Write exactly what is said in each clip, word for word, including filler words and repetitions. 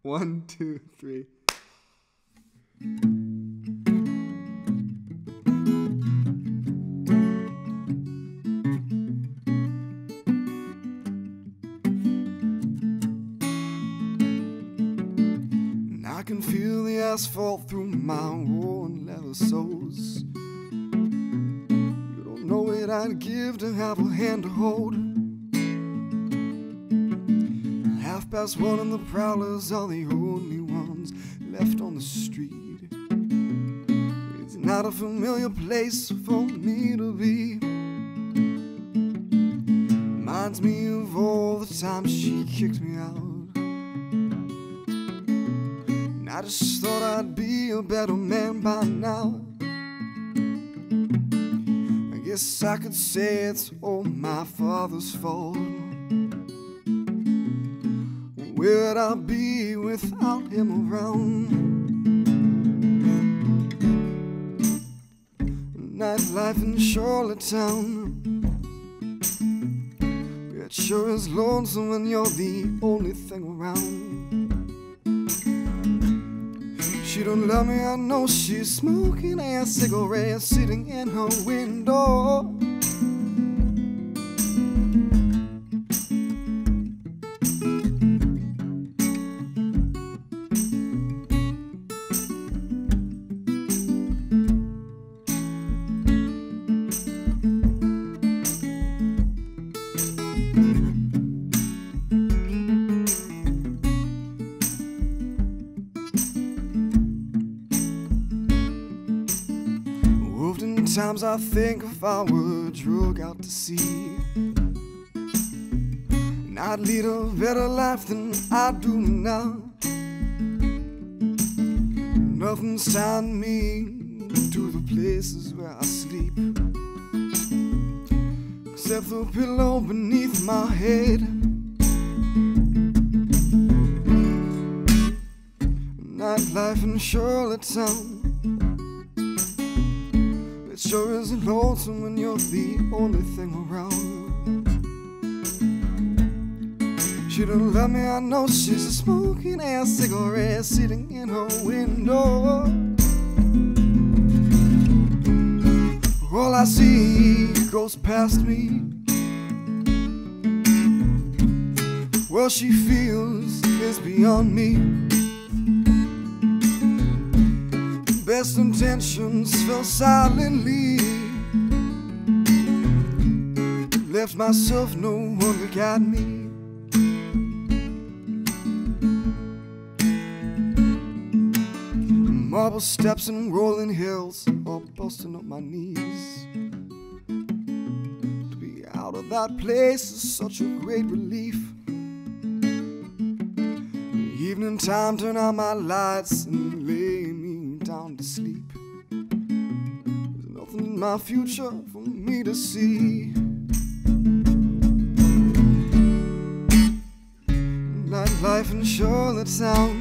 One, two, three. And I can feel the asphalt through my worn leather soles. You don't know what I'd give to have a hand to hold. Half past one and the prowlers are the only ones left on the street. It's not a familiar place for me to be. Reminds me of all the times she kicked me out. And I just thought I'd be a better man by now. I guess I could say it's all my father's fault. Where'd I be without him around? Nightlife in Charlottetown, it sure is lonesome when you're the only thing around. She don't love me, I know. She's smoking a cigarette sitting in her window. Sometimes I think if I were drug out to sea, and I'd lead a better life than I do now. Nothing's tying me to the places where I sleep, except the pillow beneath my head. Nightlife in Charlottetown, sure is lonesome when you're the only thing around. She don't love me, I know. She's a smoking a cigarette sitting in her window. All I see goes past me. What she feels is beyond me. Best intentions fell silently. Left myself no one to guide me. Marble steps and rolling hills, all busting up my knees. To be out of that place is such a great relief. Evening time, turn out my lights and lay me down to sleep. There's nothing in my future for me to see. Nightlife in Charlottetown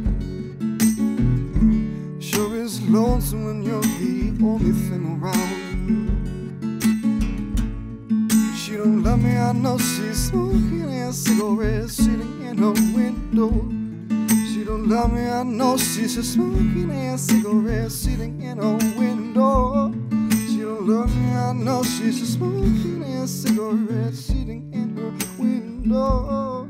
sure is lonesome when you're the only thing around. She don't love me, I know. She's smoking a cigarette sitting in her window. She don't love me, I know. She's just smoking a cigarette sitting in her window. She don't love me, I know. She's just smoking a cigarette sitting in her window.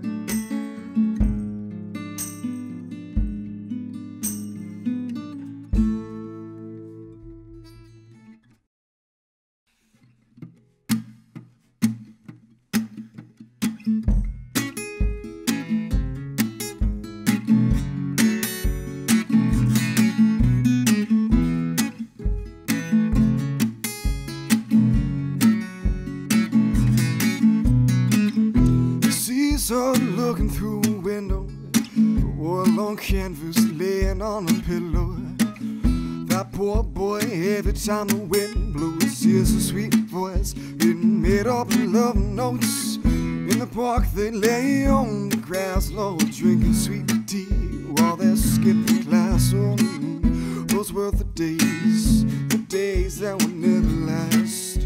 Her looking through a window, wore a long canvas laying on a pillow. That poor boy, every time the wind blows, hears a sweet voice getting made up of love notes. In the park they lay on the grass, Lord, drinking sweet tea while they're skipping class. Oh, those were the days, the days that would never last.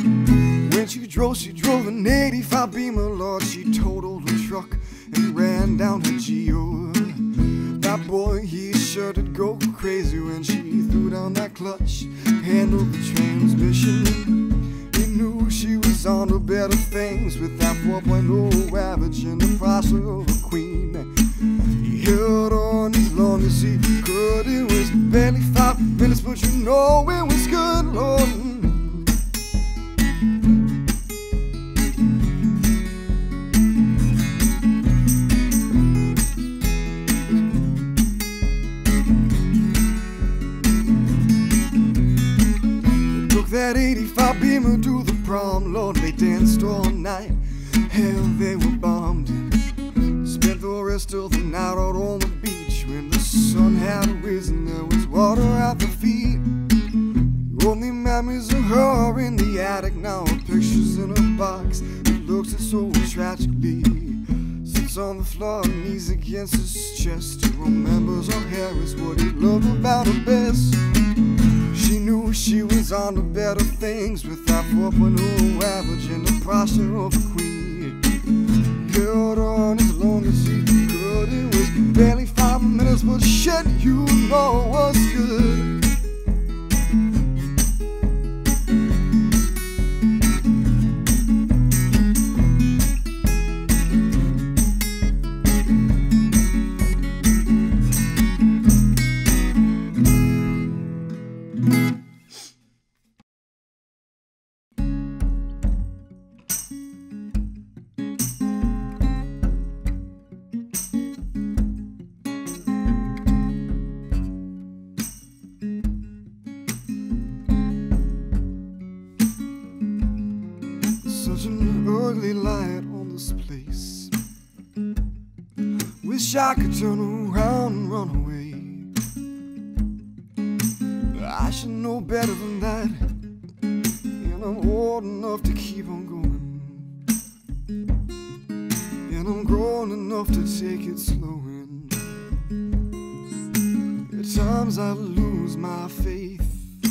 When she drove, she drove an eighty-five Beamer, Lord. She totaled her truck and ran Geo. That boy, he sure did go crazy when she threw down that clutch, handled the transmission. He knew she was on to better things with that four point oh average and the price of a queen. He held on as long as he could. It was barely five minutes, but you know it was good, Lord. That eighty-five Beamer to the prom, Lord, they danced all night. Hell, they were bombed. Spent the rest of the night out on the beach. When the sun had risen, there was water at the feet. Only memories of her in the attic now are pictures in a box. It looks at so tragically. Sits on the floor, knees against his chest. He remembers her hair is what he loved about her best. She knew she was on to better things with that four point oh average and the price of a queen. He held on as long as he could. It was barely five minutes, but shit, you know it was good. I could turn around and run away. I should know better than that, and I'm old enough to keep on going, and I'm grown enough to take it slow. And at times I lose my faith,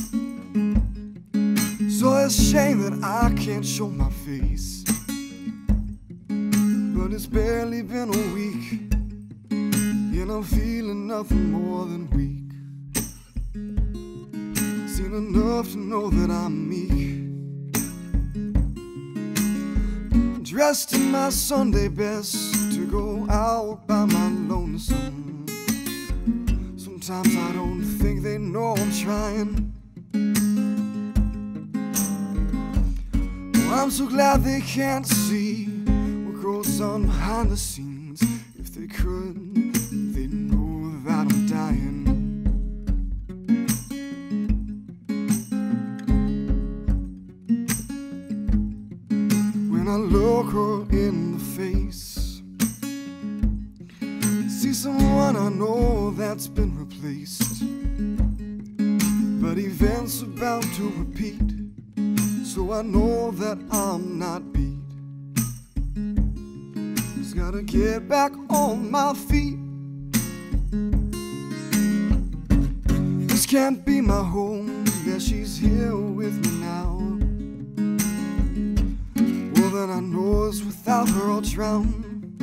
so it's a shame that I can't show my face. But it's barely been a week, and I'm feeling nothing more than weak. Seen enough to know that I'm meek. Dressed in my Sunday best to go out by my lonesome. Sometimes I don't think they know I'm trying. Oh, I'm so glad they can't see what goes on behind the scenes. If they could, that I'm dying. When I look her in the face, see someone I know that's been replaced, but events about to repeat, so I know that I'm not beat. Just gotta get back on my feet. This can't be my home, yeah, she's here with me now. Well, then I know it's without her I'll drown.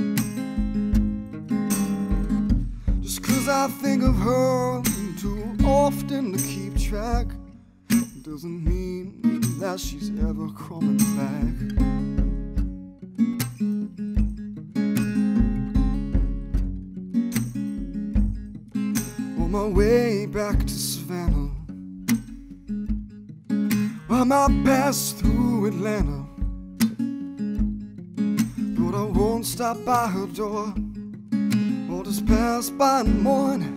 Just cause I think of her too often to keep track doesn't mean that she's ever coming back. On my way back to Savannah, I might pass through Atlanta, but I won't stop by her door or just pass by in the morning,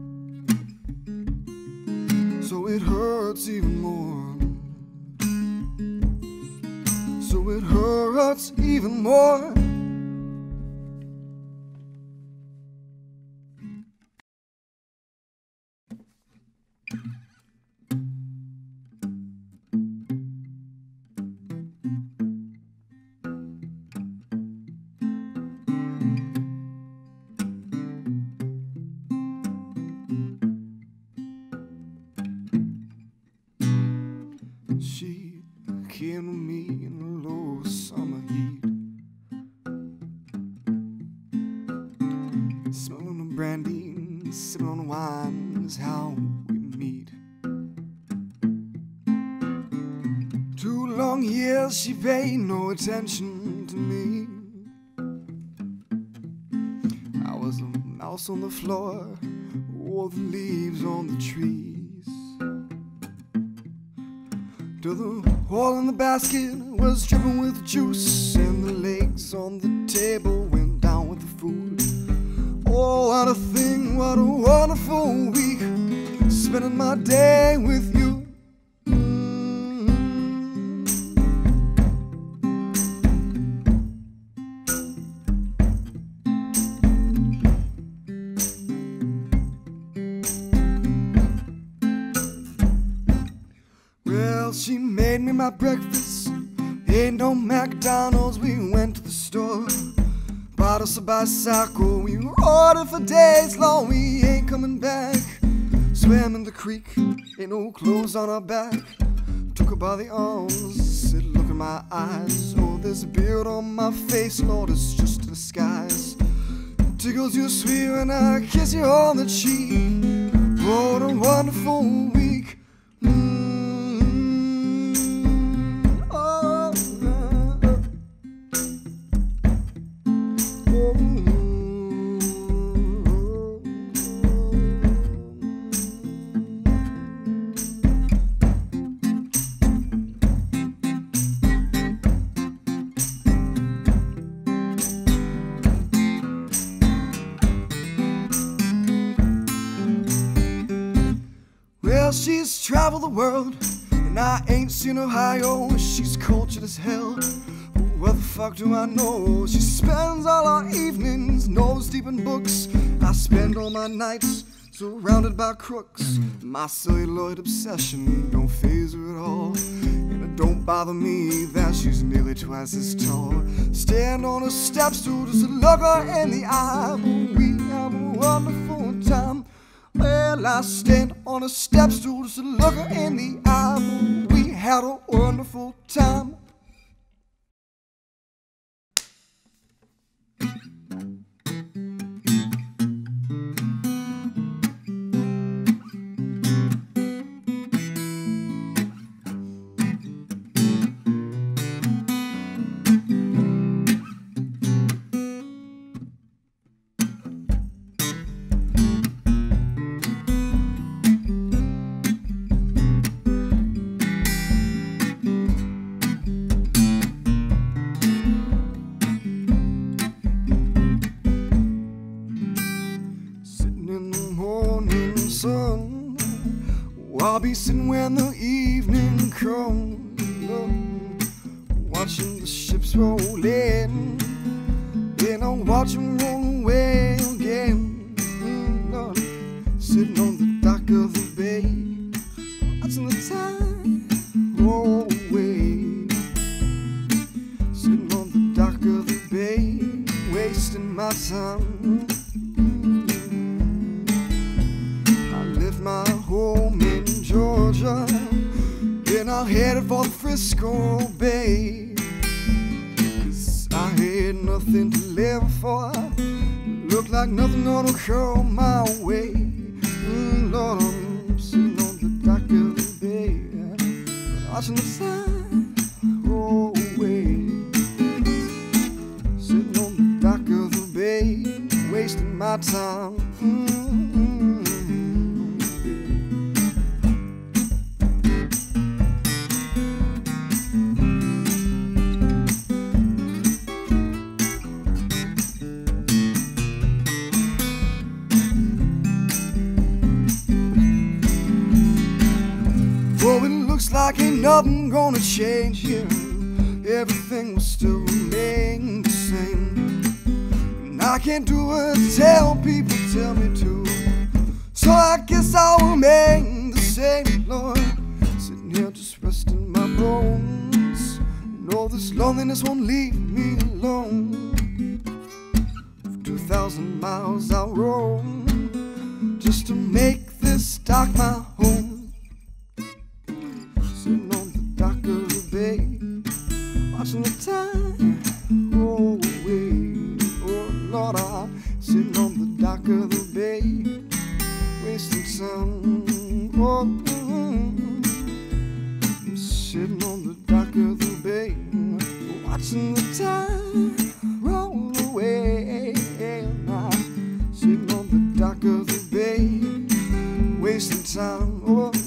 so it hurts even more, so it hurts even more. She came to me in the low summer heat, smelling of brandy, sipping on wine is how we meet. Two long years she paid no attention to me. I was a mouse on the floor, all the leaves on the trees. Till the hole in the basket was dripping with juice, and the legs on the table went down with the food. Oh, what a thing, what a wonderful week, spending my day with you. She made me my breakfast, ain't no McDonald's, we went to the store, bought us a bicycle, we rode it for days long, we ain't coming back, swam in the creek, ain't no clothes on our back, took her by the arms, said look in my eyes, oh there's a beard on my face, Lord it's just a disguise, tickles you sweet when I kiss you on the cheek, what a wonderful week. mm. Well, she's traveled the world, and I ain't seen Ohio. She's cultured as hell, but what the fuck do I know? She spends all our evenings nose deep in books. I spend all my nights surrounded by crooks. My celluloid obsession don't faze her at all, and it don't bother me that she's nearly twice as tall. Stand on a step stool just to look her in the eye, but we have a wonderful time. Well, I stand on a step stool just to look her in the eye, but we had a wonderful time. I'll be sitting when the evening comes, watching the ships roll in, then I'll watch them roll away again. Sitting on the dock of the bay, watching the tide roll away. Sitting on the dock of the bay, wasting my time. I left my home in Georgia, then I headed for the Frisco Bay, 'cause I had nothing to live for, looked like nothing gonna come my way. mm, Lord, I'm sitting on the dock of the bay, watching the tide roll away. Sitting on the dock of the bay, wasting my time. mm. Oh, it looks like ain't nothing gonna change here. Everything will still remain the same, and I can't do what tell people tell me to, so I guess I'll remain the same, Lord. Sitting here just resting my bones, and all this loneliness won't leave me alone. For two thousand miles I'll roam just to make this dock my home. Sitting on the dock of the bay, watching the tide roll away. Oh Lord, I'm sitting on the dock on the dock of the bay, watching the time roll away. I'm sitting on the dock of the bay, wasting time. Oh,